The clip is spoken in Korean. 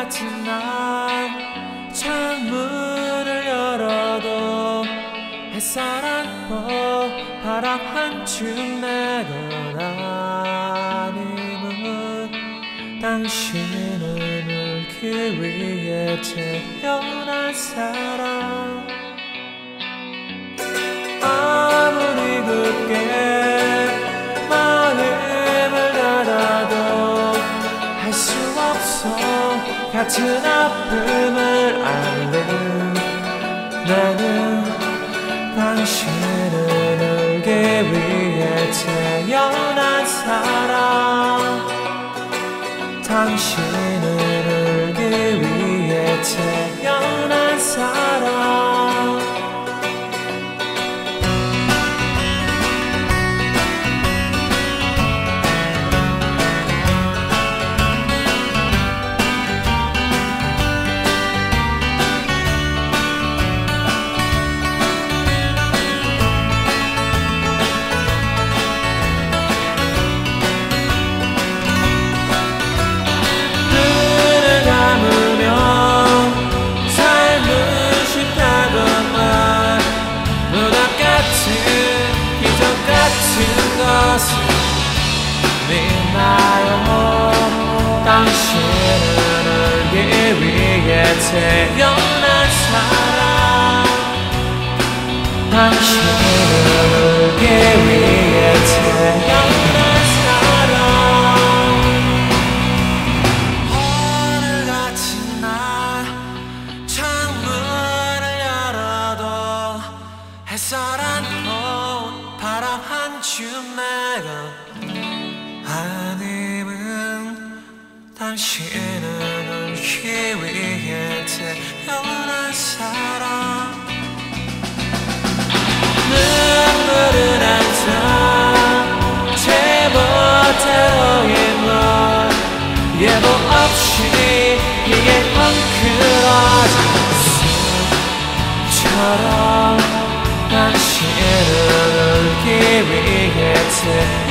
같은 날 창문을 열어도 햇살 안고 바람 한줌 내건 아님은 당신은 울기 위해 태어난 사람. 아무리 굳게 마음을 닫아도 할 수 없어 같은 아픔을 앓는 나는 당신을 울기 위해 태어난 사람. 당신을 울기 위해 태어난 사람. 믿나요? 당신을 울기 위해 태어난 사람. 당신을 울기 위해 태어난 사람. 오늘 같은 날 창문을 열어도 햇살 안고 바람 한줌 내가 아님은 당신은 울기 위해 태어난 사람. 눈물은 항상 제멋대로인 널 예보 없이 이게 헝클어진 숲처럼 당신은 울기 위해 태어난